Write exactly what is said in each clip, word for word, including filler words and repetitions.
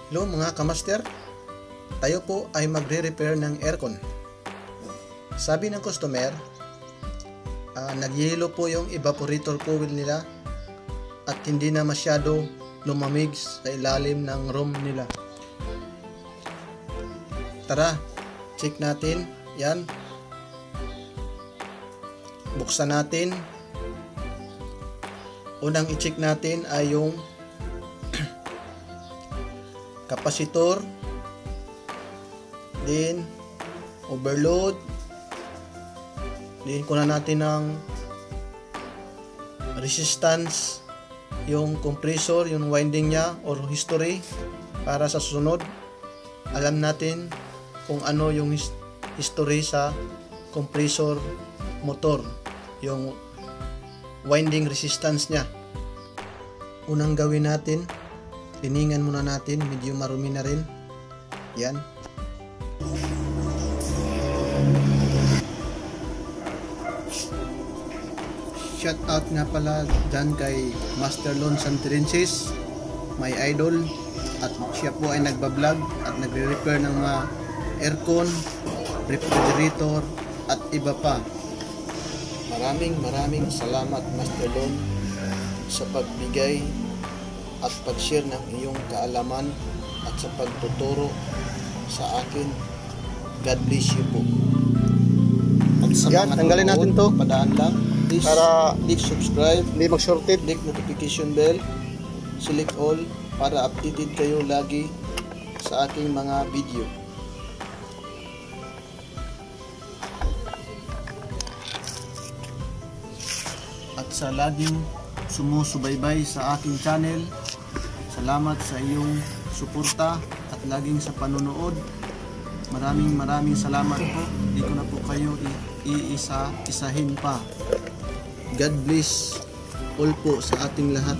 Hello mga kamaster, tayo po ay magre-repair ng aircon. Sabi ng customer, uh, nagyelo po yung evaporator coil nila at hindi na masyado lumamig sa ilalim ng room nila. Tara, check natin. Yan. Buksan natin. Unang i-check natin ay yung kapasitor, din overload, din kunan natin ng resistance, yung compressor, yung winding nya or history, para sa susunod alam natin kung ano yung history sa compressor motor, yung winding resistance nya. Unang gawin natin, tiningan muna natin, medyo marumi na rin. Yan. Shout out nga pala dyan kay Master Lon Santerensis, my idol, at siya po ay nagbablog at nagre-repair ng mga aircon, refrigerator at iba pa. Maraming maraming salamat Master Lon sa pagbigay at pag-share ng iyong kaalaman at sa pagtuturo sa akin. God bless you po. At sa yan, mga tanggalin natin to. Padaan lang. Please, para click subscribe, hindi mag-shorted, click notification bell, select all para updated kayo lagi sa aking mga video. At sa laging sumusubaybay sa aking channel, salamat sa iyong suporta at laging sa panonood. Maraming maraming salamat po. Hindi ko na po kayo iisa-isahin pa. God bless all po sa ating lahat.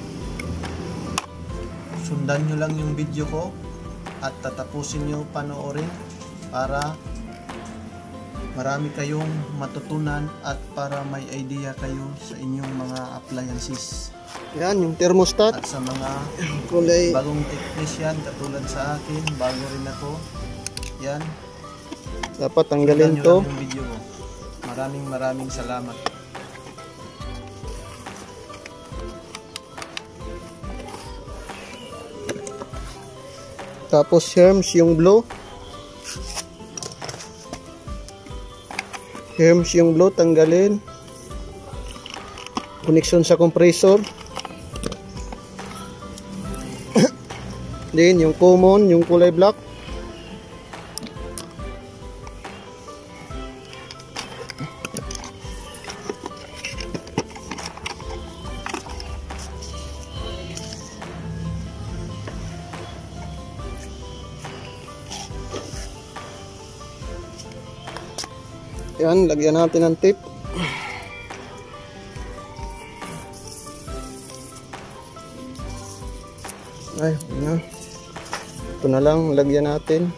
Sundan nyo lang yung video ko at tatapusin nyo panoorin para marami kayong matutunan at para may idea kayo sa inyong mga appliances. Yan, yung thermostat. At sa mga kulay bagong technician katulad sa akin, bago rin ako. Yan. Dapat tanggalin to. Yung video ko. Maraming maraming salamat. Tapos herms yung blue. Herms yung blue, tanggalin. Connection sa compressor. Then yung common, yung kulay black. Yan, lagyan natin ng tape. Ay, na. Ito na lang, lagyan natin.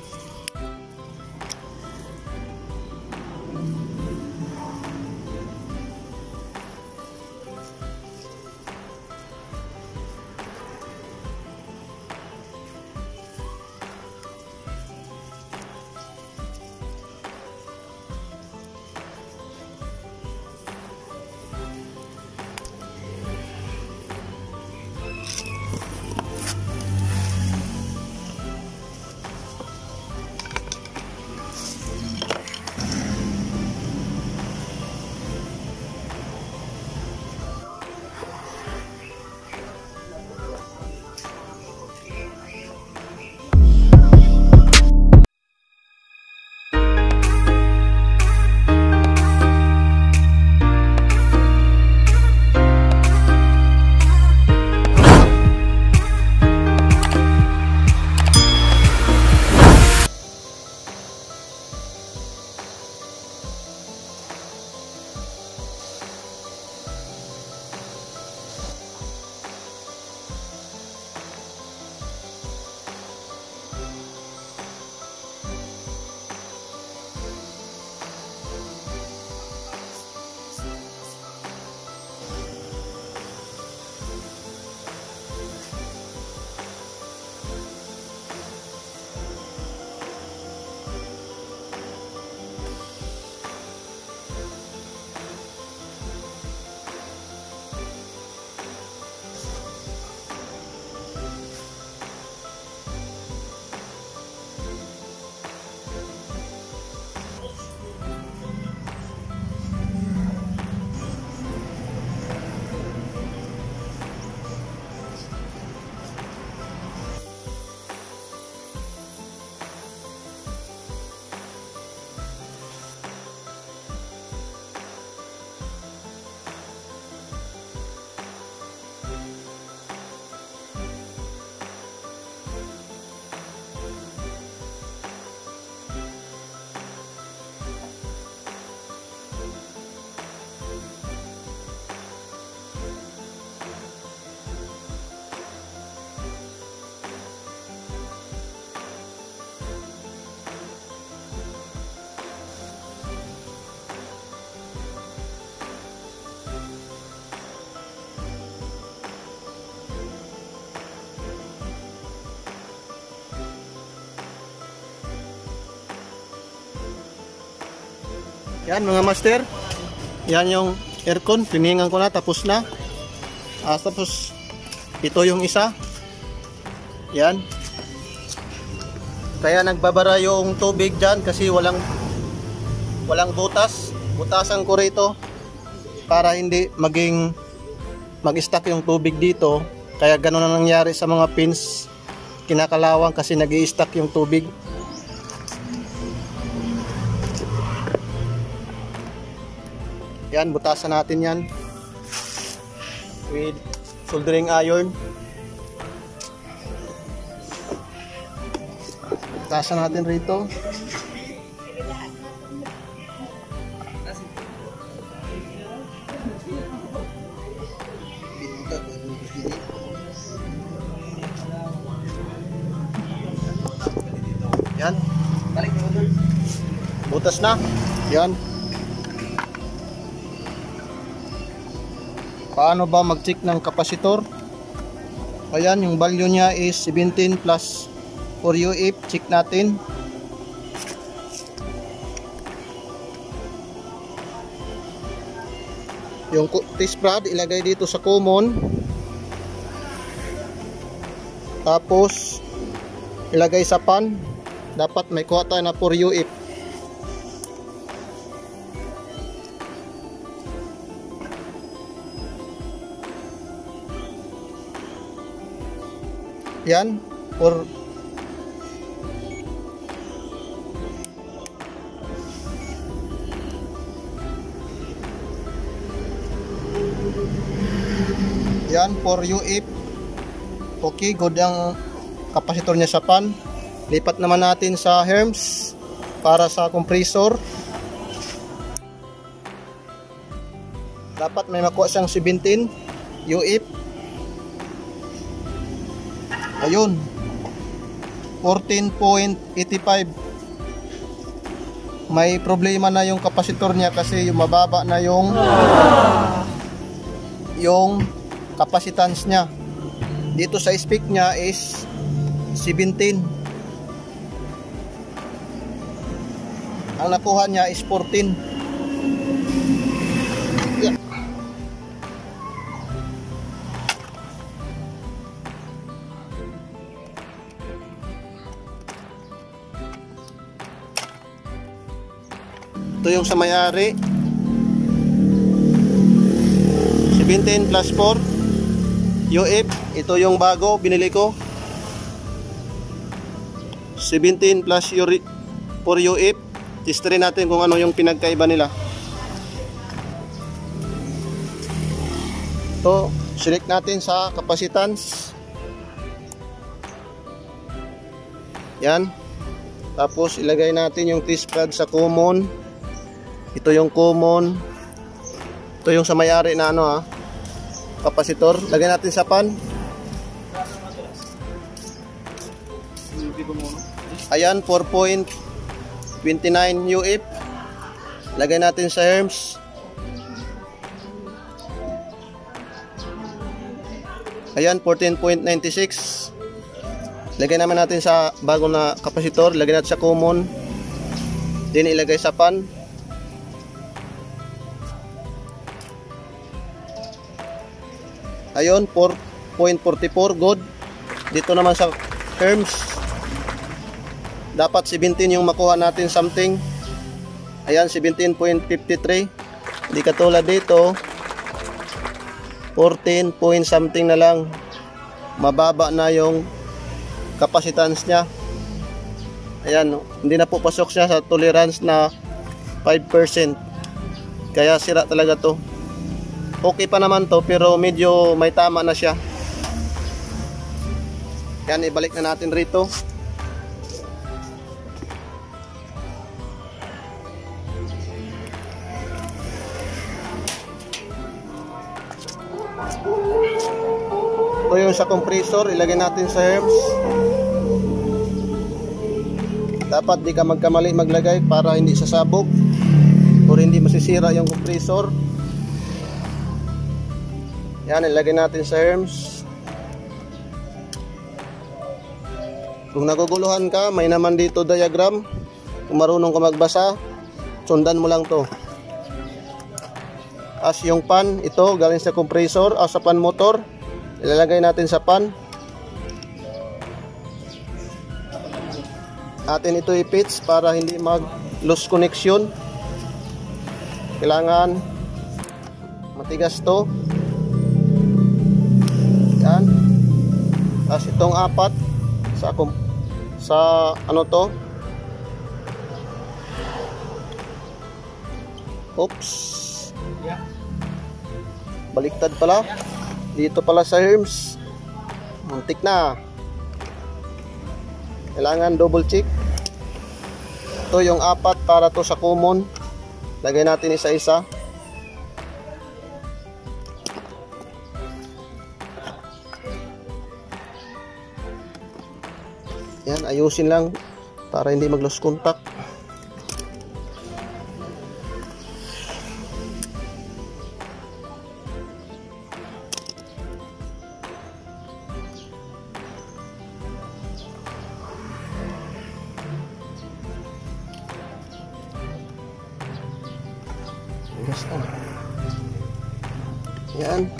Yan mga master. Yan yung aircon. Piningan ko na. Tapos na. Ah, tapos ito yung isa. Yan. Kaya nagbabara yung tubig dyan kasi walang walang butas. Butasan ko rito para hindi maging mag-stuck yung tubig dito. Kaya gano'n na nangyari sa mga pins. Kinakalawang kasi nag-i-stuck yung tubig. Yan, butasan natin yan with soldering iron. Butasan natin rito. Yan. Butas na. Yan. Paano ba mag-check ng kapasitor? Ayan, yung value niya is seventeen plus for U F. Check natin. Yung test rod ilagay dito sa common. Tapos ilagay sa pan. Dapat may kuha tayo na for U F. Yan, or yan, for U F. Okay, good ang kapasitor niya sa pan. Lipat naman natin sa herms para sa compressor. Dapat may makuha siyang seventeen U F. Ayun, fourteen point eight five. May problema na yung kapasitor niya kasi mababa na yung yung capacitance niya. Dito sa spec niya is seventeen. Ang nakuha niya is fourteen. Yeah. Ito yung sa may-ari. seventeen plus four U F. Ito yung bago binili ko. seventeen plus four U F. Testerin natin kung ano yung pinagkaiba nila. Ito, select natin sa capacitance. Yan. Tapos ilagay natin yung test pad sa common. Ito yung common. Ito yung sa may-ari na ano ha, kapasitor. Lagay natin sa pan. Ayan, four point two nine U F. Lagay natin sa herms. Ayan, fourteen point nine six. Lagay naman natin sa bagong na kapasitor. Lagay natin sa common. Then ilagay sa pan. Ayun, four point four four, good. Dito naman sa herms, dapat seventeen yung makuha natin something. Ayan, seventeen point five three. Hindi katulad dito, fourteen point something na lang. Mababa na yung capacitance niya. Ayan, hindi na po pasok siya sa tolerance na five percent. Kaya sira talaga to. Okay pa naman to, pero medyo may tama na siya. Yan, ibalik na natin rito. Ito yung sa compressor, ilagay natin sa herms. Dapat di ka magkamali maglagay para hindi sasabog o hindi masisira yung compressor. Yan, ilagay natin sa herms. Kung naguguluhan ka, may naman dito diagram. Kung marunong ka magbasa, sundan mo lang to. As yung pan, ito galing sa compressor o sa pan motor, ilalagay natin sa pan. Atin ito i-pitch para hindi mag loose connection. Kailangan matigas to. Yan. Tapos itong apat sa sa ano to. Oops. Baliktad pala. Dito pala sa herms. Muntik na. Kailangan double check. Ito yung apat para to sa common. Lagay natin isa-isa. Yan, ayusin lang para hindi mag-lose contact. Yan.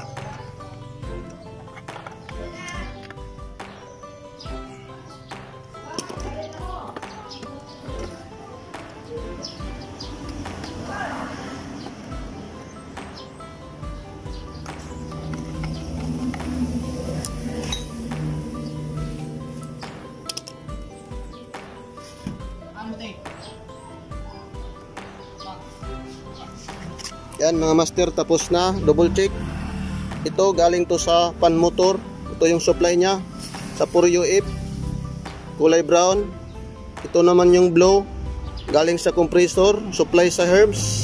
Yan mga master, tapos na, double check. Ito galing to sa pan motor. Ito yung supply nya sa four U F, kulay brown. Ito naman yung blow galing sa compressor, supply sa herms.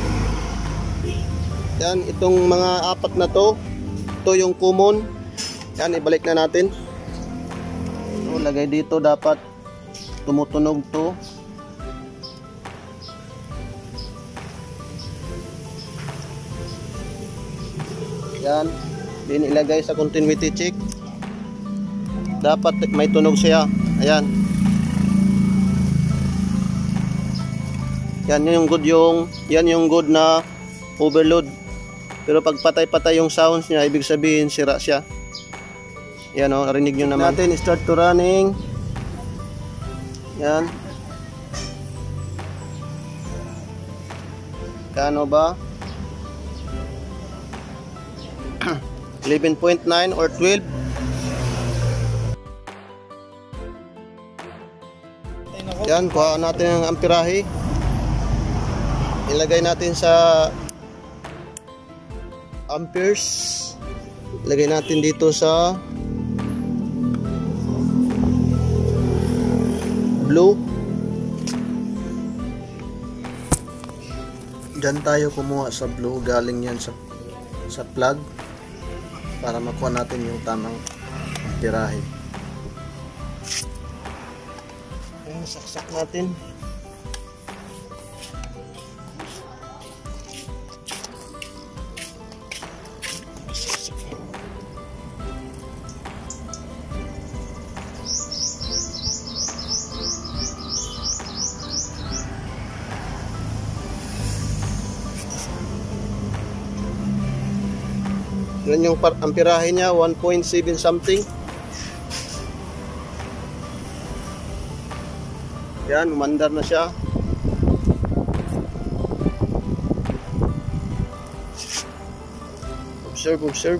Yan, itong mga apat na to, ito yung common. Yan, ibalik na natin. So, lagay dito, dapat tumutunog to. Yan, din ilagay sa continuity check. Dapat may tunog siya. Ayan. Yan yung good yung yan yung good na overload. Pero pag patay-patay yung sounds niya, ibig sabihin sira siya. Yan o, narinig nyo naman. Natin start to running. Yan. Kano ba? eleven point nine or twelve. Yan, kuha natin ang amperahe. Ilagay natin sa amperes. Ilagay natin dito sa blue. Diyan tayo kumuha sa blue, galing yan sa sa plug para makuha natin yung tamang tirahe. Ayan, saksak natin. Yan yung amperahe niya, one point seven something. Yan, umandar na siya. Observe, observe.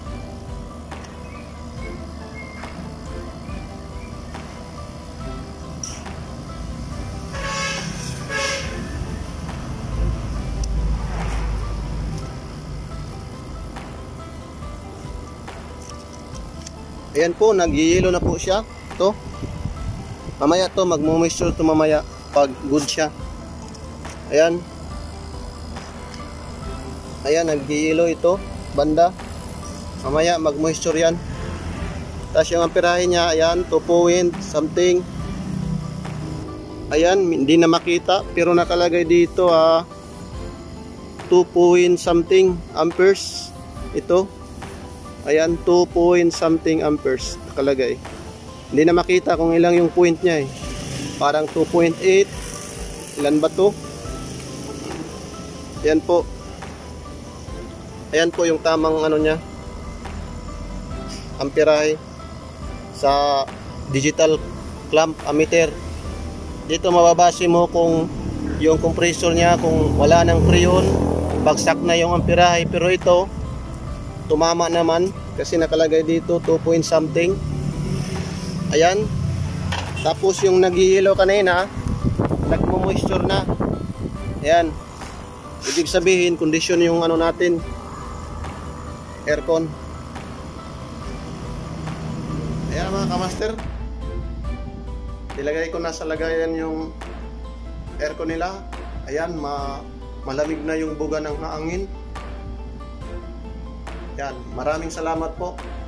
Ayan po, nag-yellow na po siya. Ito. Mamaya to, mag-moisture to mamaya pag good siya. Ayan. Ayan, nag-yellow ito. Banda. Mamaya, mag-moisture yan. Tapos yung amperahe niya, ayan, two point something. Ayan, hindi na makita. Pero nakalagay dito, ah, two point something amperes. Ito. Ayan, two point something amperes nakalagay. Hindi na makita kung ilang yung point niya eh. Parang two point eight. Ilan ba to? Ayan po. Ayan po yung tamang ano niya, amperahe sa digital clamp ammeter. Dito mababase mo kung yung compressor niya, kung wala ng freon, bagsak na yung amperahe. Pero ito tumama naman kasi nakalagay dito two point something. Ayan. Tapos yung nag-yellow kanina, nagmo-moisture na. Ayan. Ibig sabihin, condition yung ano natin, aircon. Ayan mga kamaster, ilagay ko na sa lagayan yung aircon nila. Ayan, ma malamig na yung buga ng hangin. Ayan, maraming salamat po.